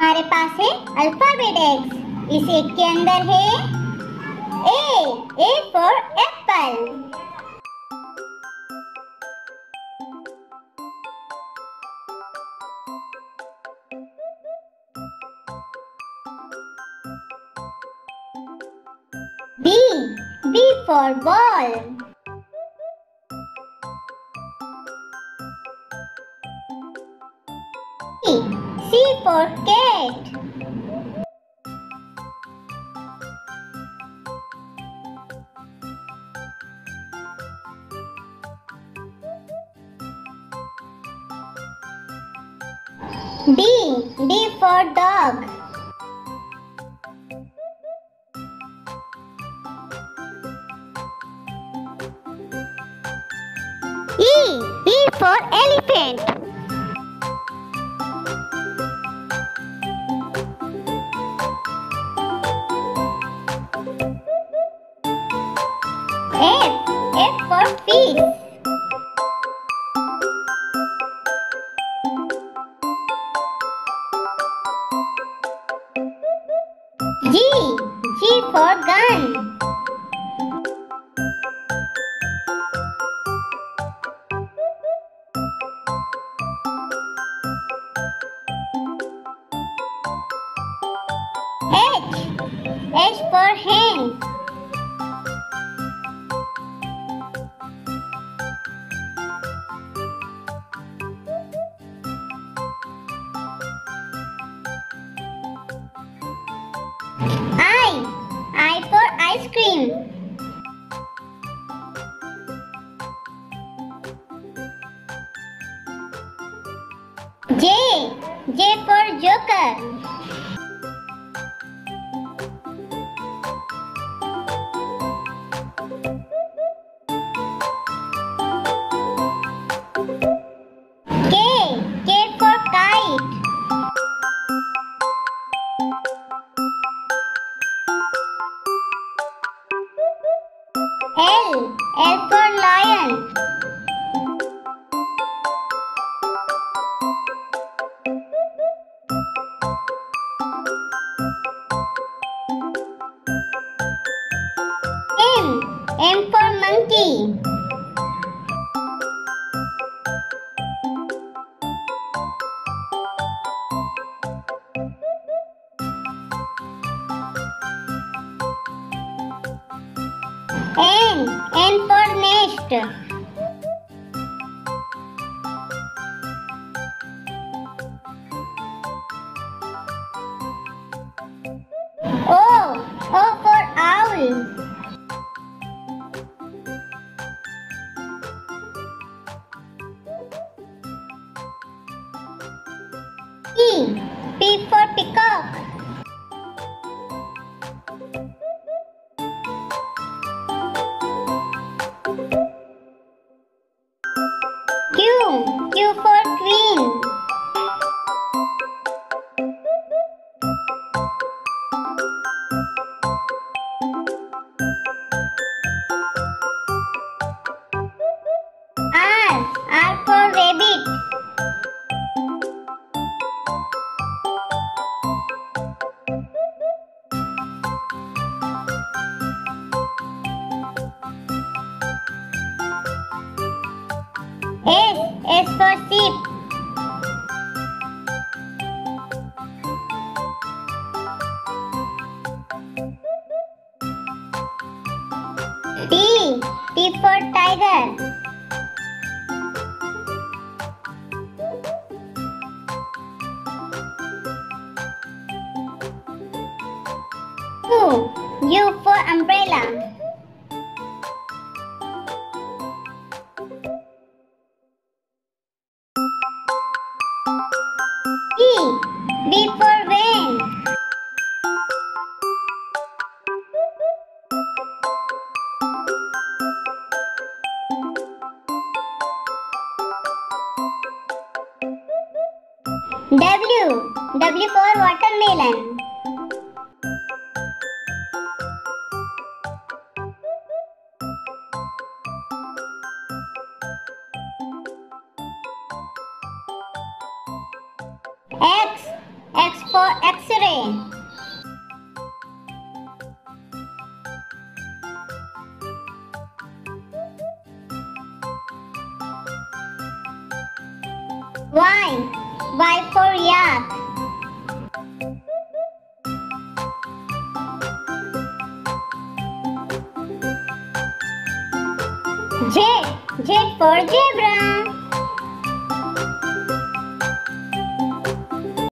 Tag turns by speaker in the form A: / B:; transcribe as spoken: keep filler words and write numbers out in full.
A: हमारे पास है alphabet x. इस एक के अंदर है A, A for Apple. B, B for ball. C, C for cat. D, D for dog. E, E for elephant. F, F for fish. G, G for gun. H, H for hen. I, I for ice cream. J, J for joker. K, K for kite. L, L for lion. M, M for monkey. N, N for nest. O, O for owl. P, P for peacock. Q, Q for queen. R, R for rabbit. S, S for sheep. T, T for tiger. U, U for umbrella. V, V for van. W, W for watermelon. X, X for X-ray. Y. Y for yak. Z. Z for zebra.